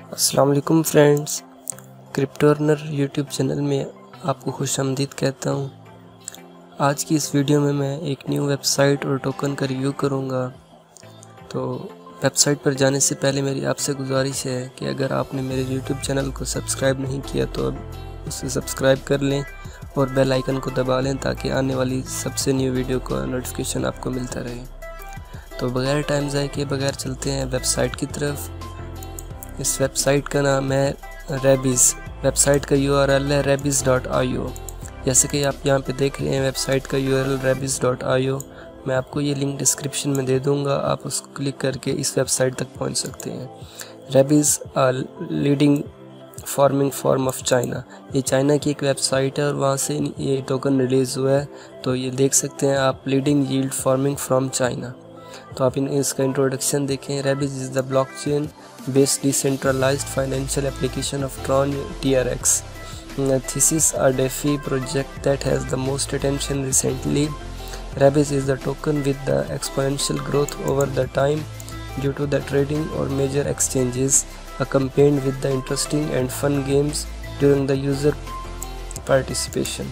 अस्सलाम वालेकुम friends, crypto earner YouTube channel में आपको खुशामदीद कहता हूँ। आज की इस वीडियो में मैं एक न्यू वेबसाइट और टोकन का रिव्यू करूँगा। तो वेबसाइट पर जाने से पहले मेरी आपसे गुजारिश है कि अगर आपने मेरे यूट्यूब चैनल को सब्सक्राइब नहीं किया तो अब उसे सब्सक्राइब कर लें और बेल आइकन को दबा लें ताकि आने वाली सबसे न्यू वीडियो का नोटिफिकेशन आपको मिलता रहे। तो बगैर टाइम ज़ाय किए बगैर चलते हैं वेबसाइट की तरफ। इस वेबसाइट का नाम है रेबिस। वेबसाइट का URL है rebiz.io। जैसे कि आप यहाँ पे देख रहे हैं वेबसाइट का URL rebiz.io। मैं आपको ये लिंक डिस्क्रिप्शन में दे दूँगा, आप उसको क्लिक करके इस वेबसाइट तक पहुँच सकते हैं। Rebiz leading farming form of China, ये चाइना की एक वेबसाइट है और वहाँ से ये टोकन रिलीज़ हुआ है। तो ये देख सकते हैं आप, leading yield farming from China. तो आप इसका इंट्रोडक्शन देखें। Rebiz is the blockchain based decentralized financial application of Tron TRX. This is a DeFi project that has the most attention recently. Rebiz is the token with the exponential growth over the time due to the trading or major exchanges, accompanied with the interesting and fun games during the user participation.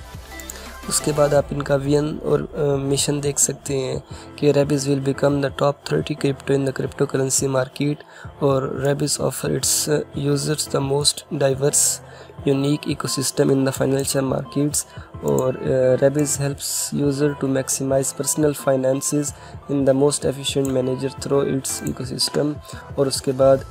उसके बाद आप इनका vision और mission देख सकते हैं कि Rebiz will become the top 30 crypto in the cryptocurrency market और Rebiz offer its users the most diverse unique ecosystem in the financial markets. और Rebiz helps user to maximise personal finances in the most efficient manager through its ecosystem. और उसके बाद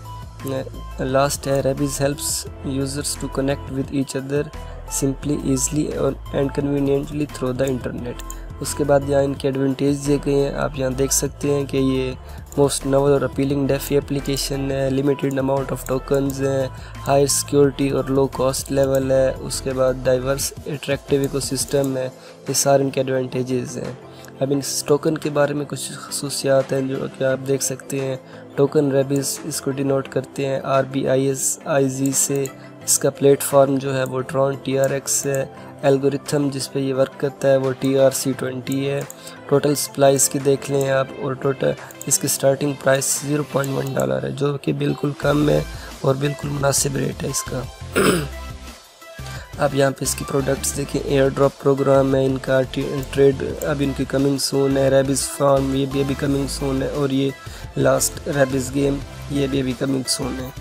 last है, Rebiz helps users to connect with each other simply easily and conveniently through the internet. उसके बाद यहाँ इनके advantage दिए गए हैं, आप यहाँ देख सकते हैं कि ये मोस्ट नोवेल और अपीलिंग डेफी एप्लीकेशन है, लिमिटेड अमाउंट ऑफ टोकन्स हैं, हाई सिक्योरिटी और लो कॉस्ट लेवल है। उसके बाद डाइवर्स अट्रैक्टिव इकोसिस्टम है। ये सारे इनके एडवांटेजेस हैं। अब इस टोकन के बारे में कुछ खसूसियात हैं जो कि आप देख सकते हैं। टोकन रेबिस इसको डिनोट करते हैं RBIZ से। इसका प्लेटफॉर्म जो है वो ट्रॉन TRX है। एल्गोरिथम जिस पे ये वर्क करता है वो TRC20 है। टोटल सप्लाई इसकी देख लें आप, और टोटल इसकी स्टार्टिंग प्राइस $0.1 है, जो कि बिल्कुल कम है और बिल्कुल मुनासिब रेट है इसका। आप यहाँ पे इसकी प्रोडक्ट्स देखें। एयर ड्रॉप प्रोग्राम है इनका, ट्रेड अब इनकी कमिंग सून है। रेबिस फार्म ये भी अभी कमिंग सून है, और ये लास्ट रेबिस गेम ये भी अभी कमिंग सून है।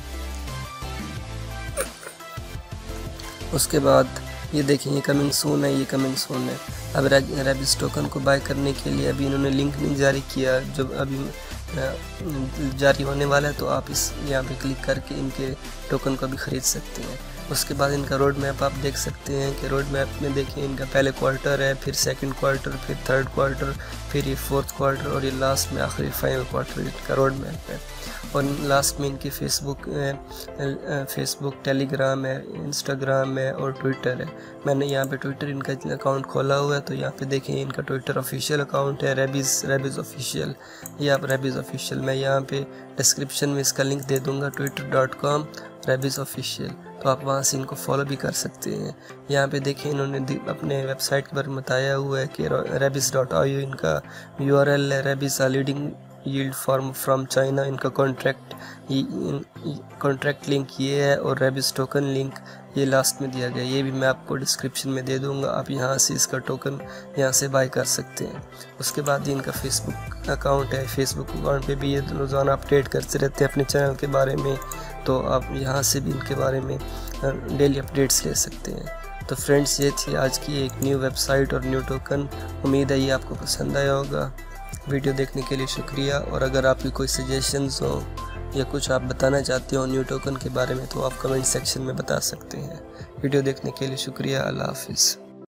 उसके बाद ये देखें, ये कमिंग सून है, ये कमिंग सून है। अब रेबिस टोकन को बाय करने के लिए अभी इन्होंने लिंक नहीं जारी किया, जो अभी जारी होने वाला है। तो आप इस यहाँ पे क्लिक करके इनके टोकन को भी ख़रीद सकते हैं। उसके बाद इनका रोड मैप आप देख सकते हैं कि रोड मैप में देखें इनका पहले क्वार्टर है, फिर सेकंड क्वार्टर, फिर थर्ड क्वार्टर, फिर ये फोर्थ क्वार्टर, और ये लास्ट में आखिरी फाइनल क्वार्टर इनका रोड मैप है। और लास्ट में इनकी फेसबुक, टेलीग्राम है, इंस्टाग्राम है और ट्विटर है। मैंने यहाँ पे ट्विटर इनका अकाउंट खोला हुआ है, तो यहाँ पे देखें इनका ट्विटर ऑफिशियल अकाउंट है रेबिस ऑफिशियल। ये आप रेबिस ऑफिशियल, मैं यहाँ पे डिस्क्रिप्शन में इसका लिंक दे दूँगा, twitter.com रेबिस ऑफिशियल। तो आप वहाँ से इनको फॉलो भी कर सकते हैं। यहाँ पे देखें इन्होंने अपने वेबसाइट पर बताया हुआ है कि rebiz.io इनका URL है। Rebiz leading yield farm from China, इनका कॉन्ट्रैक्ट लिंक ये है, और रेबिस टोकन लिंक ये लास्ट में दिया गया, ये भी मैं आपको डिस्क्रिप्शन में दे दूंगा। आप यहाँ से इसका टोकन यहाँ से बाय कर सकते हैं। उसके बाद ही इनका फेसबुक अकाउंट है। फेसबुक अकाउंट पे भी ये रोज़ाना अपडेट करते रहते हैं अपने चैनल के बारे में, तो आप यहाँ से भी इनके बारे में डेली अपडेट्स ले सकते हैं। तो फ्रेंड्स, ये थी आज की एक न्यू वेबसाइट और न्यू टोकन। उम्मीद है ये आपको पसंद आया होगा। वीडियो देखने के लिए शुक्रिया, और अगर आपकी कोई सजेशंस हो या कुछ आप बताना चाहते हो न्यू टोकन के बारे में तो आप कमेंट सेक्शन में बता सकते हैं। वीडियो देखने के लिए शुक्रिया। अल्लाह हाफिज़।